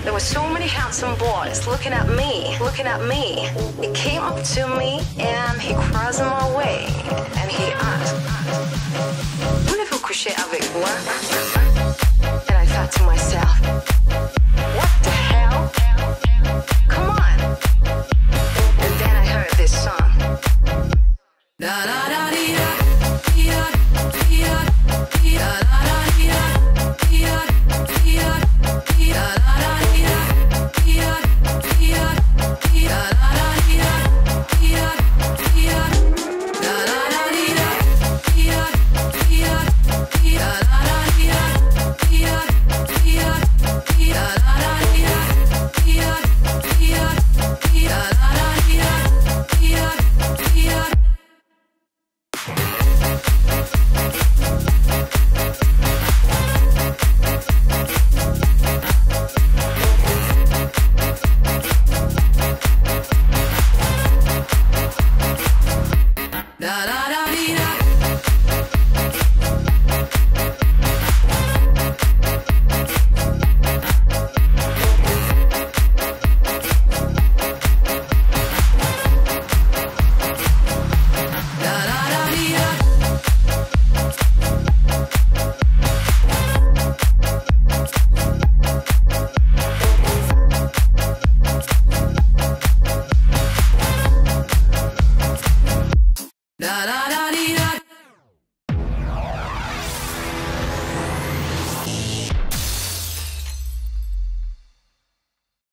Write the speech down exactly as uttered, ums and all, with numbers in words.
There were so many handsome boys looking at me, looking at me. He came up to me and he crossed my way and he asked, voulez-vous coucher avec moi? And I thought to myself, what